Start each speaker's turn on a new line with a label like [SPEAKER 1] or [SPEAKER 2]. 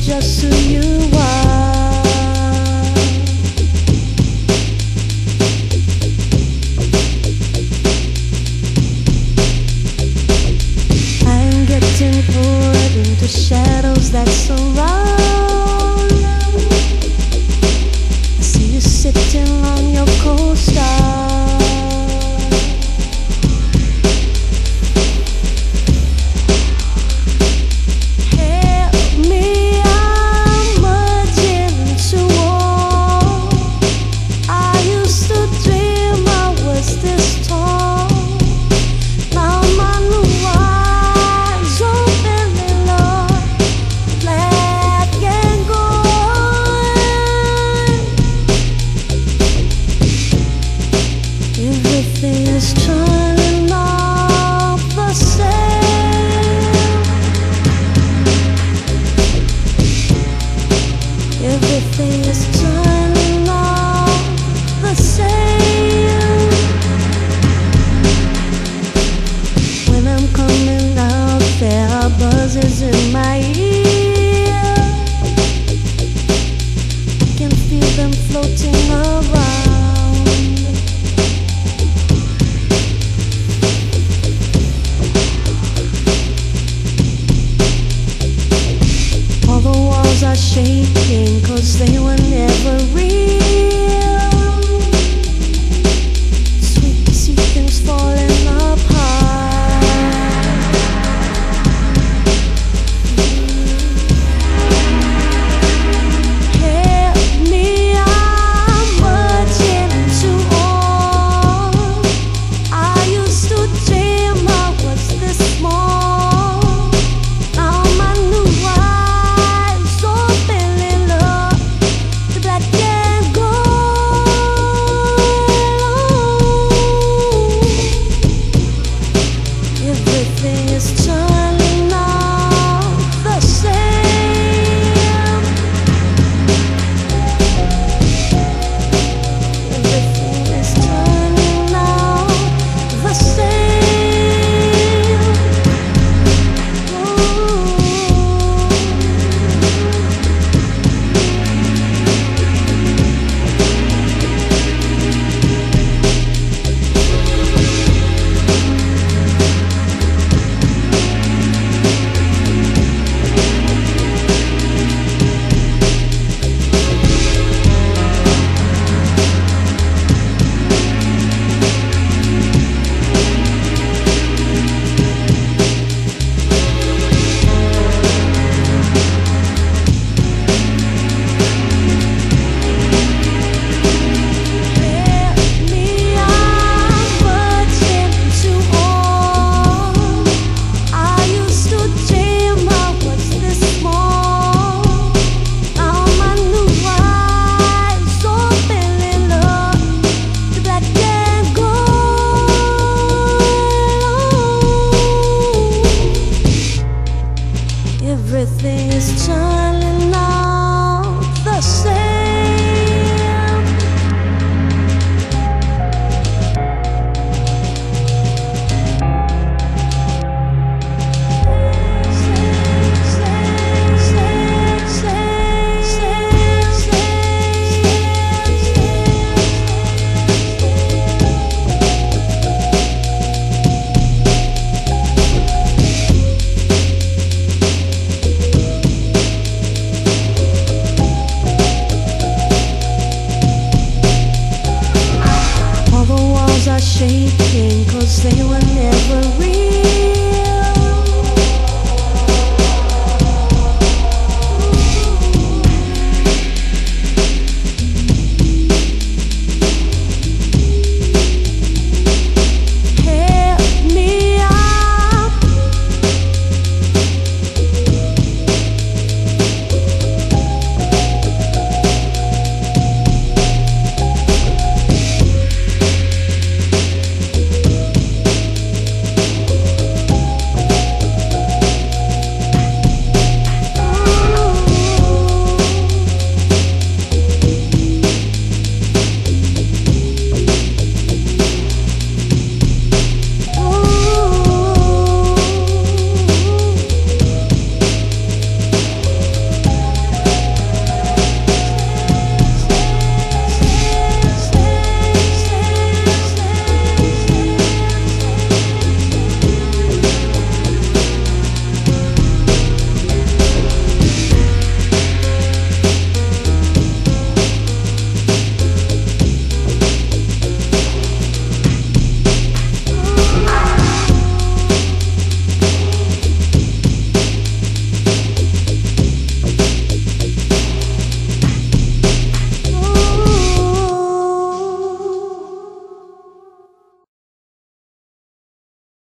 [SPEAKER 1] just who you are. I'm getting pulled into shadows that surround. I see you sitting on your coaster. Everything is turning off the same. Everything is turning off the same. When I'm coming out, there are buzzes in my ear. I can feel them floating around. The walls are shaking 'cause they were never real. Sweet to see things falling apart. Help me, I'm merging into all. I used to dream I was this small. Now my new everything is turning off the same. Everything is turning off the same. Everything is turned